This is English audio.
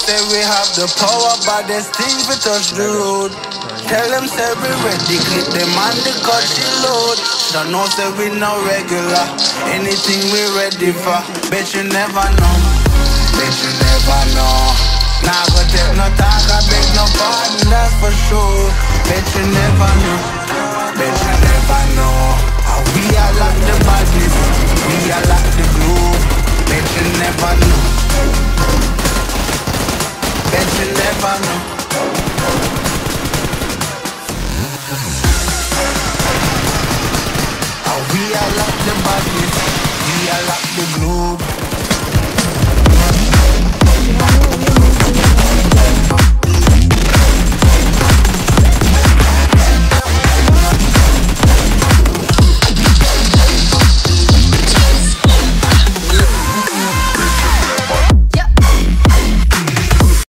say we have the power, but there's things we touch the road. Tell them say we ready, clip them on the cut she load. Don't know say we no regular, anything we ready for. Bet you never know, bet you never know. Nah go take no talk, I beg no pardon, that's for sure. Bet you never know, bet you never know. How we are like the badness, we are like the glue. Bet you never know, bet you never know. We are like the badness, we are like the globe.